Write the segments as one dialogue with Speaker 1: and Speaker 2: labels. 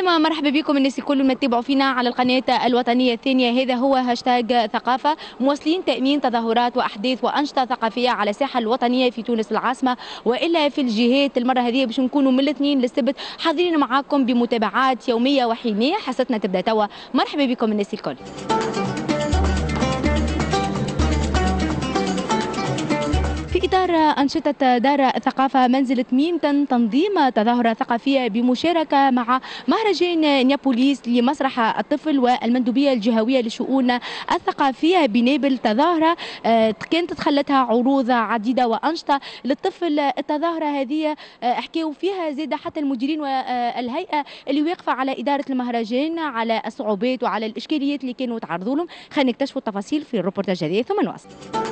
Speaker 1: سلامة، مرحبا بكم الناس الكل اللي تتابعوا فينا على القناة الوطنية الثانية. هذا هو هاشتاج ثقافة، مواصلين تأمين تظاهرات وأحداث وأنشطة ثقافية على الساحة الوطنية في تونس العاصمة وإلا في الجهات. المرة هذه باش نكونوا من الاثنين للسبت حاضرين معاكم بمتابعات يومية وحينية. حصتنا تبدأ توا. مرحبا بكم الناس الكل. في إطار أنشطة دار الثقافة منزلة ميمتن تنظيم تظاهرة ثقافية بمشاركة مع مهرجان نابوليس لمسرح الطفل والمندوبية الجهوية للشؤون الثقافية بنابل. تظاهرة كانت تخلتها عروض عديدة وأنشطة للطفل. التظاهرة هذه حكيوا فيها زيادة حتى المديرين والهيئة اللي واقفة على إدارة المهرجان على الصعوبات وعلى الإشكاليات اللي كانوا يتعرضوا لهم. خلينا نكتشفوا التفاصيل في الروبورتاج هذه ثم نواصل.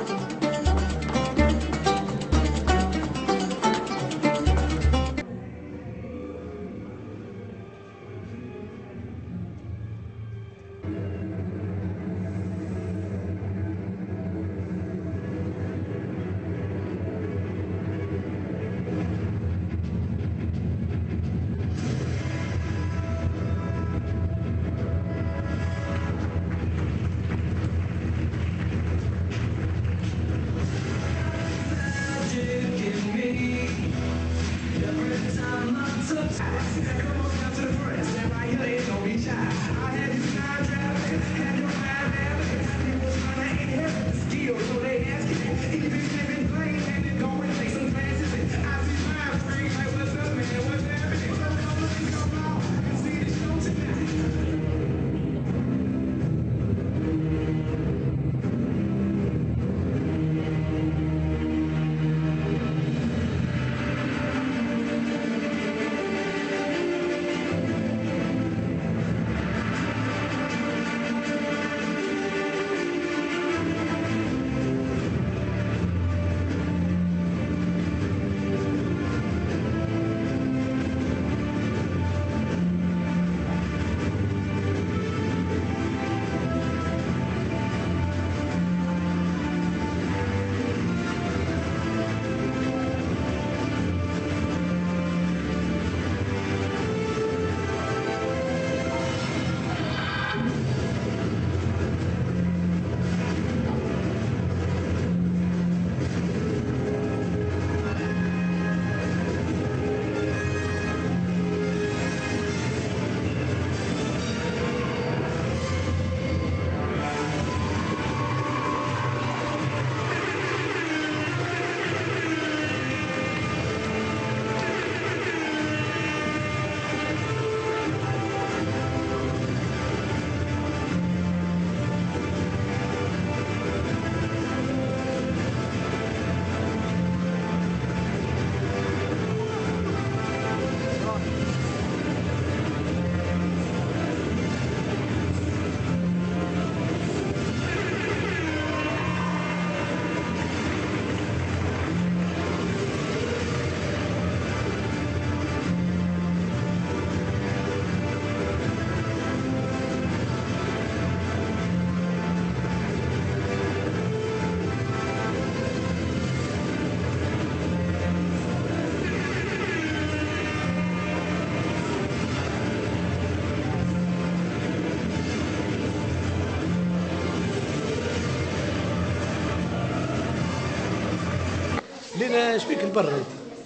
Speaker 2: لينا شبيك البر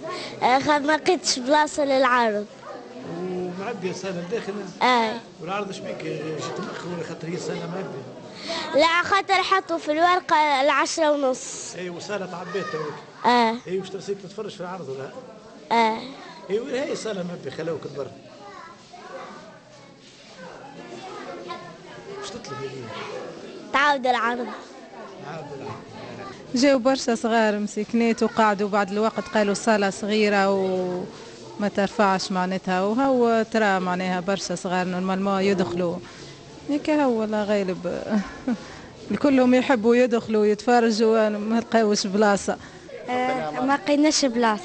Speaker 3: ما لقيتش بلاصه للعرض.
Speaker 2: ومعبيه الصاله الداخل؟ والعرض شبيك جيت مأخر ولا خاطر هي الصاله معبيه؟
Speaker 3: لا خاطر حطوا في الورقه 10:30.
Speaker 2: اي وصاله تعبيت توك. اي واش ترسيك تتفرج في العرض ولا؟ اي وين هي الصاله معبيه خلاوك البر؟ واش تطلب هي؟
Speaker 3: تعاود العرض.
Speaker 4: جاو برشا صغار مسكنات وقعدوا بعد الوقت قالوا الصالة صغيرة وما ترفعش معناتها، وهو ترى معناها برشا صغار نورمالمون يدخلوا هيك. هو الله غالب الكلهم يحبوا يدخلوا ويتفرجوا، ما لقاوش بلاصة.
Speaker 3: ما لقيناش بلاصة.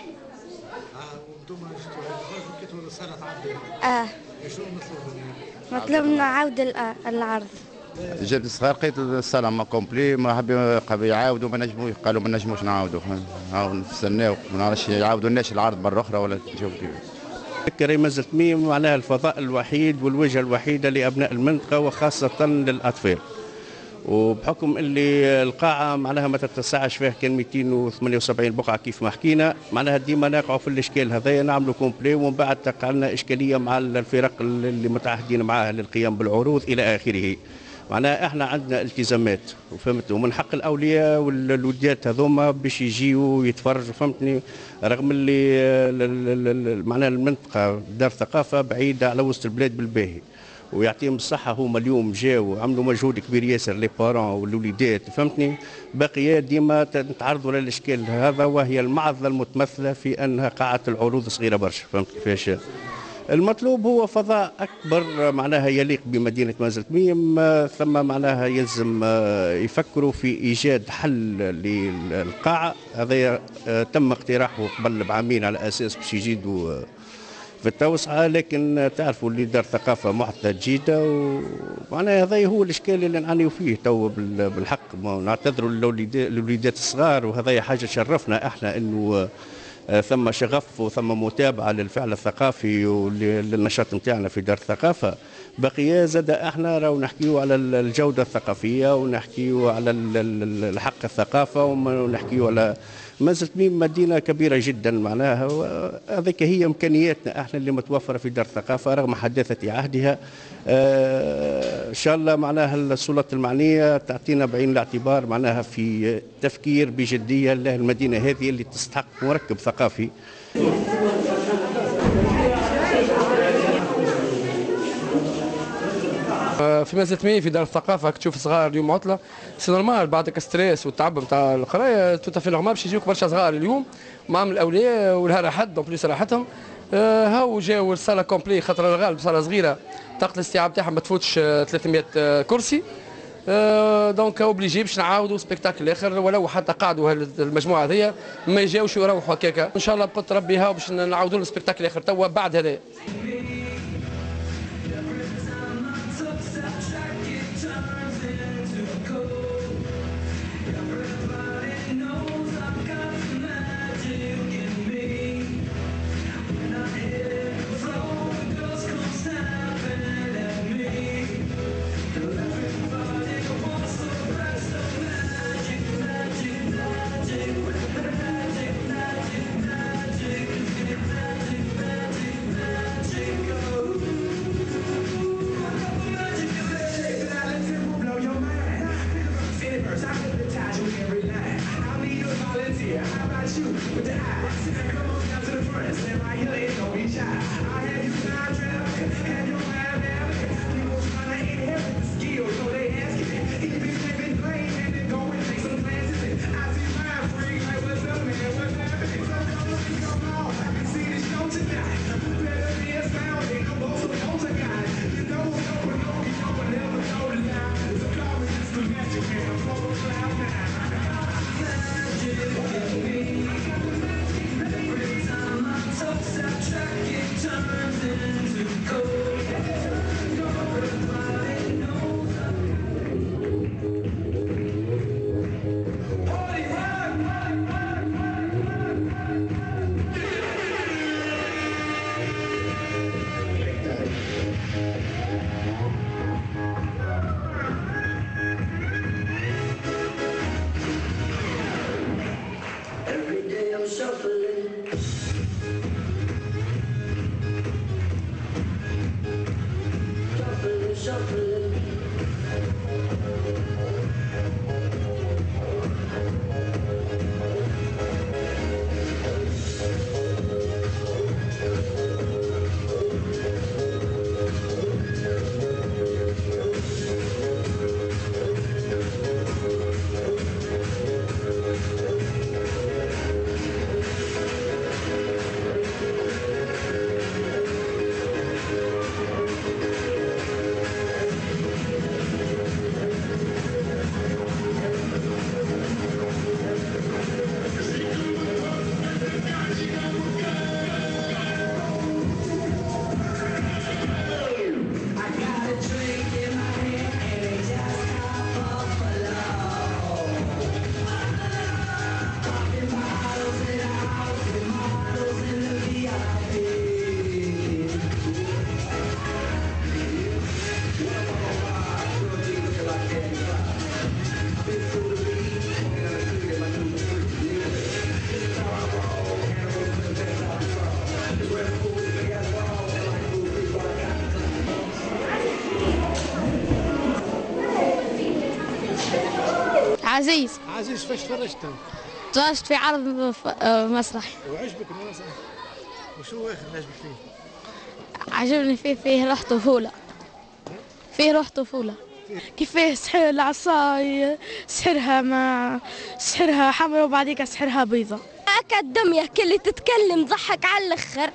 Speaker 2: وانتم جيتوا الصالة تعبي؟ شنو
Speaker 3: مطلوبنا عاود العرض.
Speaker 5: جبت الصغار لقيت الصالة ما كومبلي، ما حبوا يعاودوا ما نجموش، قالوا ما نجموش نعاودوا، نستناو ما نعرفش يعاودوا لناش العرض مرة أخرى ولا نشوف كيف.
Speaker 6: رمز تميم معناها الفضاء الوحيد والوجهة الوحيدة لأبناء المنطقة وخاصة للأطفال. وبحكم اللي القاعة معناها ما تتسعش فيها كان 278 بقعة كيف ما حكينا، معناها ديما نقعوا في الاشكال هذايا نعملوا كومبلي، ومن بعد تقع لنا اشكالية مع الفرق اللي متعهدين معاها للقيام بالعروض إلى آخره. معناها احنا عندنا التزامات وفهمت، ومن حق الاولياء والوديات هذوما باش يجيوا يتفرجوا فهمتني، رغم اللي معناها المنطقه دار ثقافه بعيده على وسط البلاد بالباهي، ويعطيهم الصحه هما اليوم جاوا وعملوا مجهود كبير ياسر لي بارون والوليدات فهمتني، باقيه ديما نتعرضوا للاشكال هذا، وهي المعضله المتمثله في انها قاعه العروض صغيره برشا فهمت كيفاش. المطلوب هو فضاء أكبر معناها يليق بمدينة مازل تميم، ثم معناها يلزم يفكروا في إيجاد حل للقاعة. هذا تم اقتراحه قبل بعامين على أساس باش يزيدوا في التوسعة، لكن تعرفوا اللي دار ثقافة محدثة جديدة، ومعناها هذا هو الإشكال اللي نعانيوا فيه تو بالحق. نعتذروا للوليدات الصغار، وهذا حاجة شرفنا احنا انه ثم شغف وثم متابعة للفعل الثقافي وللنشاط نتاعنا في دار الثقافة. بقية زاد احنا راهو نحكيو على الجودة الثقافية، ونحكيو على الحق الثقافة، ونحكيو على مازلت تميم مدينة كبيرة جدا معناها، هذيك هي إمكانياتنا احنا اللي متوفرة في دار الثقافة رغم حداثة عهدها. إن شاء الله معناها السلطات المعنية تعطينا بعين الاعتبار معناها في تفكير بجدية للمدينة هذه اللي تستحق مركب ثقافي.
Speaker 7: في مازلت تميم في دار الثقافه تشوف صغار اليوم عطله، سي نورمال بعد الستريس والتعب نتاع القرايه توتا نورمال باش يجيوك برشا صغار اليوم مع الاولياء ولها راحت دونك بليس راحتهم. هاو جاو الصاله كومبلي خاطر الغالب صاله صغيره طاقه الاستيعاب تاعها ما تفوتش 300 كرسي، دونك اوبليجي باش نعاودوا سبيكتاكل اخر، ولو حتى قعدوا المجموعه هذيا ما يجاوش ويروحوا هكاكا ان شاء الله بقدر ربي، هاو باش نعاودوا السبيكتاكل اخر توا بعد هذا.
Speaker 3: عزيز.
Speaker 2: عزيز فاش تفرجت؟
Speaker 3: تفرجت في عرض مسرحي.
Speaker 2: وعجبك المسرح؟ وشو اخر عجبك فيه؟
Speaker 3: عجبني فيه روح طفولة. فيه روح طفولة. كيفاه سحر العصاي سحرها حمراء وبعديك سحرها بيضة. أكاديمية كل تتكلم ضحك على الآخر.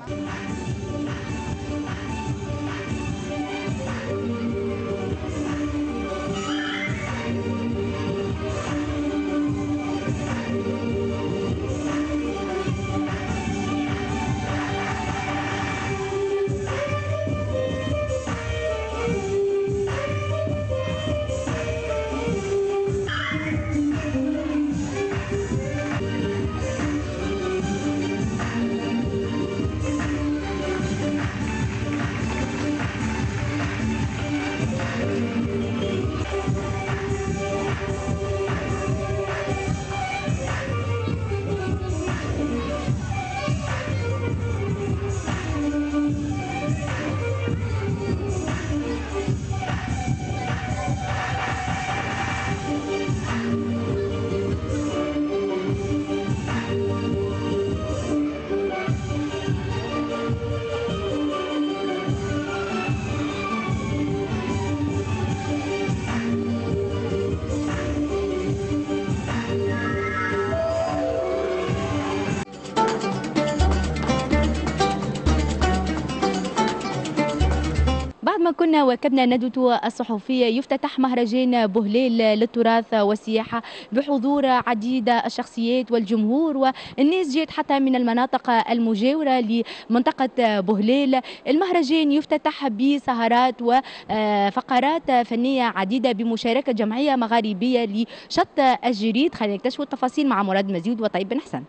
Speaker 1: ما كنا واكبنا ندوة الصحفية، يفتتح مهرجان بوهليل للتراث والسياحة بحضور عديد الشخصيات والجمهور والناس جات حتى من المناطق المجاورة لمنطقة بوهليل. المهرجان يفتتح بسهرات وفقرات فنية عديدة بمشاركة جمعية مغاربية لشط الجريد. خلينا نكتشف التفاصيل مع مراد مزيود وطيب بن حسن.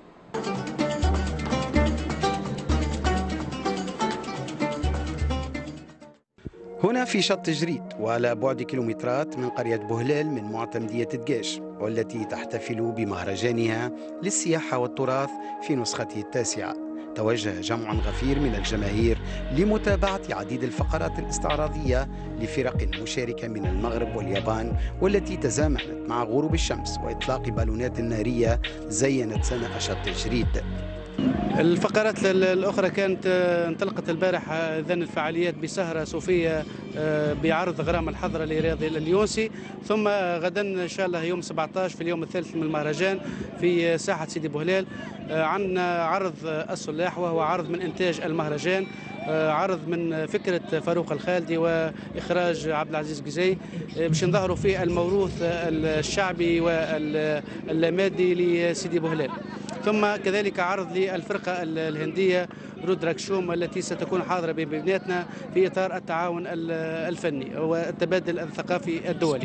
Speaker 8: هنا في شط جريد وعلى بعد كيلومترات من قرية بوهليل من معتمدية دقاش، والتي تحتفل بمهرجانها للسياحة والتراث في نسخته 9. توجه جمع غفير من الجماهير لمتابعة عديد الفقرات الاستعراضية لفرق مشاركة من المغرب واليابان، والتي تزامنت مع غروب الشمس وإطلاق بالونات نارية زينت سنة شط جريد.
Speaker 9: الفقرات الأخرى كانت انطلقت البارح إذن الفعاليات بسهرة صوفية بعرض غرام الحضرة لرياضي اليونسي، ثم غدا إن شاء الله يوم 17 في اليوم الثالث من المهرجان في ساحة سيدي بوهليل عندنا عرض الصلاح، وهو عرض من إنتاج المهرجان، عرض من فكرة فاروق الخالدي وإخراج عبد العزيز قزي، باش نظهروا في الموروث الشعبي والمادي لسيدي بوهليل. ثم كذلك عرض للفرقة الهندية رودراكشوم التي ستكون حاضرة ببناتنا في إطار التعاون الفني والتبادل الثقافي الدولي.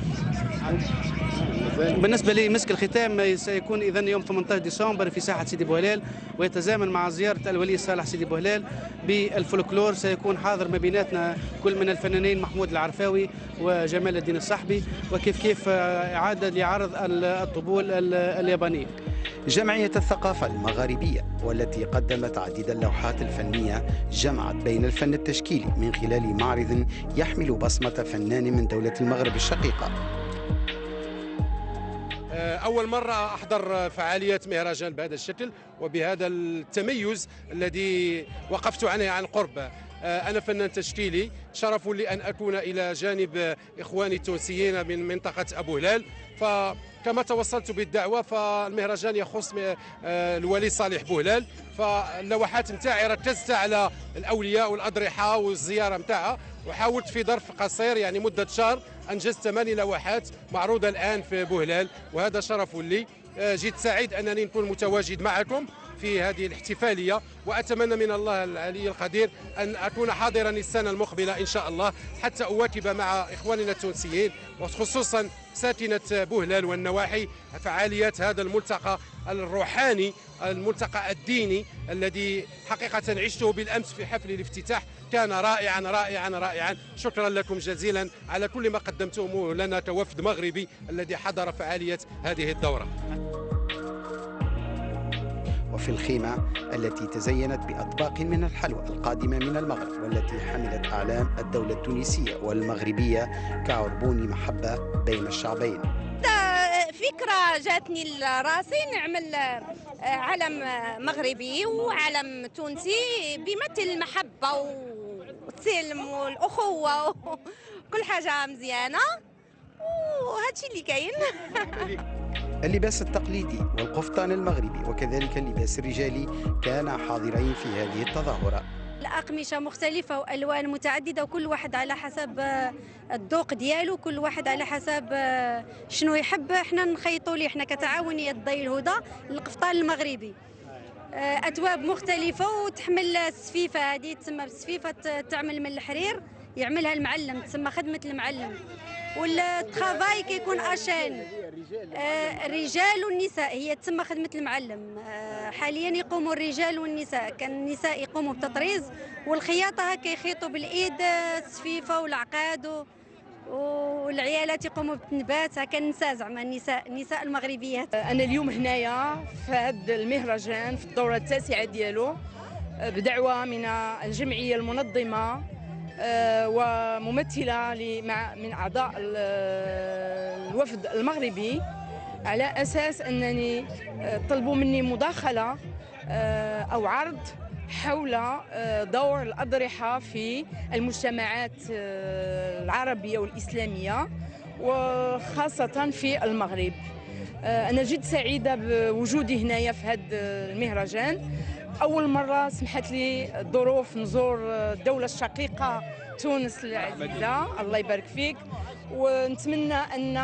Speaker 9: بالنسبة لمسك الختام سيكون إذن يوم 18 ديسمبر في ساحة سيدي بوهليل، ويتزامن مع زيارة الولي صالح سيدي بوهليل بالفولكلور. سيكون حاضر ما بيناتنا كل من الفنانين محمود العرفاوي وجمال الدين الصحبي، وكيف إعادة لعرض الطبول اليابانية.
Speaker 8: جمعية الثقافة المغاربية والتي قدمت عديد اللوحات الفنية جمعت بين الفن التشكيلي من خلال معرض يحمل بصمة فنان من دولة المغرب الشقيقة.
Speaker 10: أول مرة أحضر فعاليات مهرجان بهذا الشكل وبهذا التميز الذي وقفت عنه عن قرب. أنا فنان تشكيلي، شرف لي أن أكون إلى جانب إخواني التونسيين من منطقة أبو هلال. فكما توصلت بالدعوة فالمهرجان يخص الولي صالح بوهلال، فاللوحات نتاعي ركزت على الأولياء والأضرحة والزيارة نتاعها، وحاولت في ظرف قصير يعني مدة شهر أنجزت 8 لوحات معروضة الآن في بوهلال، وهذا شرف لي. جيت سعيد أنني نكون متواجد معكم في هذه الاحتفالية، وأتمنى من الله العلي القدير أن أكون حاضرا السنة المقبلة إن شاء الله، حتى أواكب مع إخواننا التونسيين وخصوصا ساكنة بوهلال والنواحي فعاليات هذا الملتقى الروحاني، الملتقى الديني الذي حقيقة عشته بالأمس في حفل الافتتاح، كان رائعا رائعا رائعا. شكرا لكم جزيلا على كل ما قدمتموه لنا كوفد مغربي الذي حضر فعالية هذه الدورة.
Speaker 8: وفي الخيمة التي تزينت بأطباق من الحلوى القادمة من المغرب والتي حملت أعلام الدولة التونسية والمغربية كعربون محبة بين الشعبين.
Speaker 11: جاتني لراسي نعمل علم مغربي وعلم تونسي بيمثل المحبة والسلم والأخوة وكل حاجة مزيانة، وهادشي اللي كاين.
Speaker 8: اللباس التقليدي والقفطان المغربي وكذلك اللباس الرجالي كان حاضرين في هذه التظاهرة.
Speaker 12: الأقمشة مختلفة وألوان متعددة، وكل واحد على حسب الذوق ديالو، كل واحد على حسب شنو يحب. احنا نخيطوا ليه احنا كتعاونية ضي الهدى القفطان المغربي، أثواب مختلفة وتحمل السفيفة، هذه تسمى بالسفيفة، تعمل من الحرير يعملها المعلم، تسمى خدمة المعلم. والترافاي كيكون اشان الرجال والنساء، هي تسمى خدمة المعلم. حاليا يقوموا الرجال والنساء، كان النساء يقوموا بالتطريز والخياطة، هكا يخيطوا بالإيد السفيفة والعقاد، والعيالات يقوموا بالتنبات، هكا النساء زعما النساء المغربيات.
Speaker 13: أنا اليوم هنايا في هذا المهرجان في الدورة التاسعة ديالو بدعوة من الجمعية المنظمة وممثلة من أعضاء الوفد المغربي، على أساس أنني طلبوا مني مداخلة أو عرض حول دور الأضرحة في المجتمعات العربية والإسلامية وخاصة في المغرب. أنا جد سعيدة بوجودي هنايا في هذا المهرجان. أول مرة سمحت لي الظروف نزور الدولة الشقيقة تونس العزيزة، الله يبارك فيك، ونتمنى أن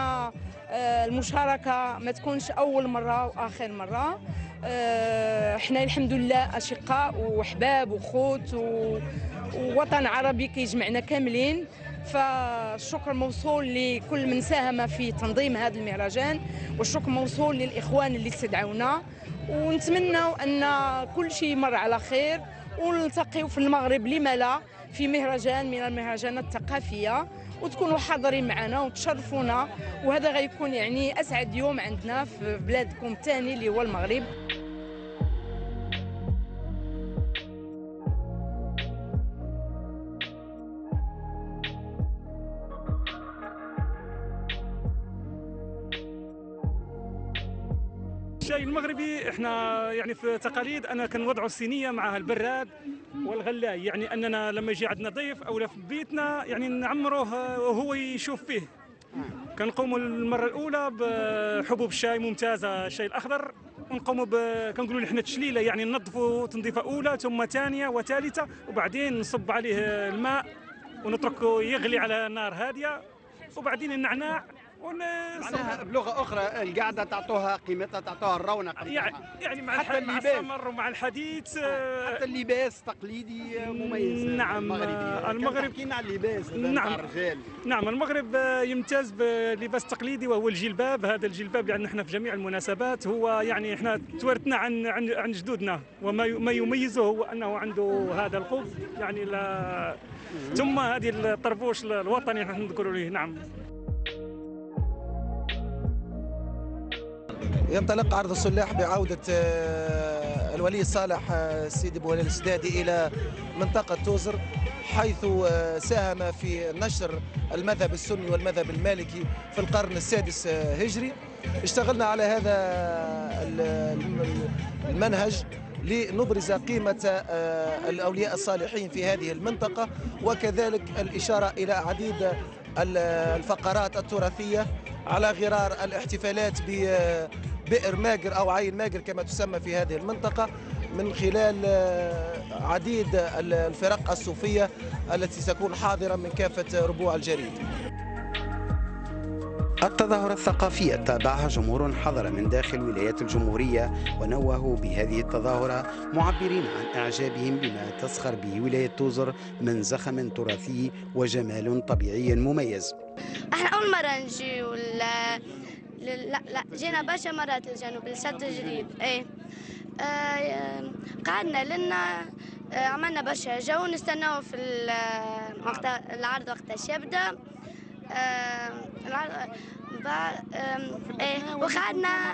Speaker 13: المشاركة ما تكونش أول مرة وآخر مرة. احنا الحمد لله أشقاء وأحباب وخوت ووطن عربي كيجمعنا كاملين، فالشكر موصول لكل من ساهم في تنظيم هذا المهرجان، والشكر موصول للإخوان اللي استدعونا، ونتمنى أن كل شيء يمر على خير ونلتقيو في المغرب لما لا في مهرجان من المهرجانات الثقافية، وتكونوا حاضرين معنا وتشرفونا، وهذا غيكون يعني أسعد يوم عندنا في بلادكم الثاني اللي هو المغرب.
Speaker 14: الشاي المغربي احنا يعني في تقاليد انا كنوضعوا الصينيه معها البراد والغلاي، يعني اننا لما يجي عندنا ضيف او في بيتنا يعني نعمروه وهو يشوف فيه. كنقوموا المره الاولى بحبوب الشاي ممتازه، الشاي الاخضر، ونقوموا كنقولوا احنا تشليله، يعني ننظفوا تنظيفه اولى ثم ثانيه وثالثه، وبعدين نصب عليه الماء ونتركه يغلي على نار هاديه، وبعدين النعناع
Speaker 15: معناها بلغه اخرى القعده تعطوها قيمتها، تعطوها الرونق
Speaker 14: يعني مع السمر ومع الحديث.
Speaker 15: حتى اللباس تقليدي مميز.
Speaker 14: نعم المغرب
Speaker 15: كاين على اللباس
Speaker 14: نعم
Speaker 15: الرجال.
Speaker 14: نعم المغرب يمتاز باللباس التقليدي وهو الجلباب. هذا الجلباب يعني احنا في جميع المناسبات هو يعني احنا تورثنا عن جدودنا، وما يميزه هو انه عنده هذا الخبز يعني ثم هذه الطربوش الوطني نحن نذكروا له. نعم.
Speaker 16: ينطلق عرض السلاح بعودة الولي الصالح سيدي بوهلال السدادي إلى منطقة توزر، حيث ساهم في نشر المذهب السني والمذهب المالكي في القرن السادس هجري. اشتغلنا على هذا المنهج لنبرز قيمة الأولياء الصالحين في هذه المنطقة، وكذلك الإشارة إلى عديد الفقرات التراثية على غرار الاحتفالات ببئر ماجر أو عين ماجر كما تسمى في هذه المنطقة، من خلال عديد الفرق الصوفية التي ستكون حاضرة من كافة ربوع الجريد.
Speaker 8: التظاهرة الثقافية تابعها جمهور حضر من داخل ولايات الجمهورية، ونوهوا بهذه التظاهرة معبرين عن إعجابهم بما تزخر به ولاية توزر من زخم تراثي وجمال طبيعي مميز.
Speaker 3: احنا أول مرة نجي لا جينا برشا مرات للجنوب لسد جديد. ايه قعدنا لنا عملنا برشا جو، نستناو في العرض وقتاش يبدا. وقعدنا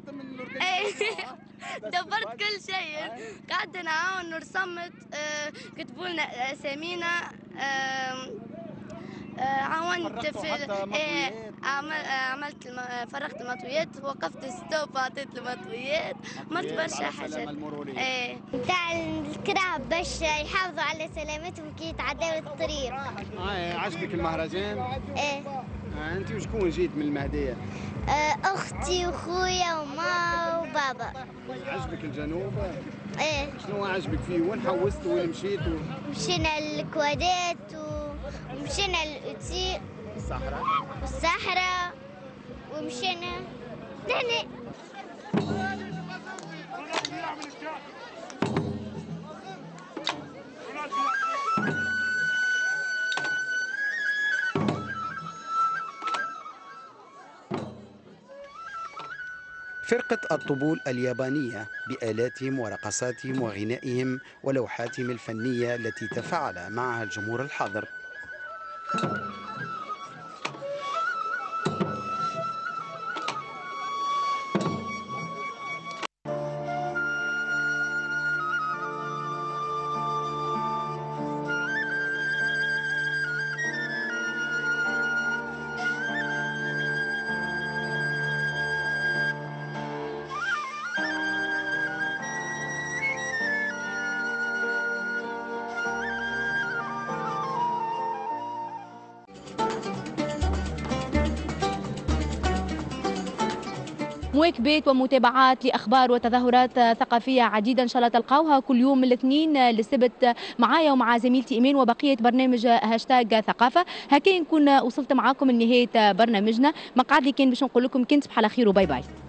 Speaker 3: دبرت كل شيء، قعدنا هون ورسمت، كتبوا لنا اسامينا، عاونت في عملت فرغت المطويات، وقفت ستوب اعطيت المطويات، عملت برشا حاجات.
Speaker 17: تاع الكراب باش يحافظوا على سلامتهم كي يتعداو الطريق.
Speaker 15: عجبك المهرجان؟
Speaker 17: ايه.
Speaker 15: انت وشكون جيت من المهديه؟
Speaker 17: اختي وخويا وما وبابا.
Speaker 15: عجبك الجنوب؟
Speaker 17: ايه.
Speaker 15: شنو عجبك فيه؟ وين حوست وين مشيت؟
Speaker 17: مشينا الكوادات ومشينا الاوتي والصحراء ومشينا تاني.
Speaker 8: فرقة الطبول اليابانية بآلاتهم ورقصاتهم وغنائهم ولوحاتهم الفنية التي تفاعل معها الجمهور الحاضر.
Speaker 1: مواكبات ومتابعات لأخبار وتظاهرات ثقافية عديدة إن شاء الله تلقاوها كل يوم من الاثنين للسبت معايا ومع زميلتي إيمان وبقية برنامج هاشتاج ثقافة. هكا نكون وصلت معاكم لنهاية برنامجنا. مقعد لي كان باش نقول لكم كنت بحال خير وباي باي.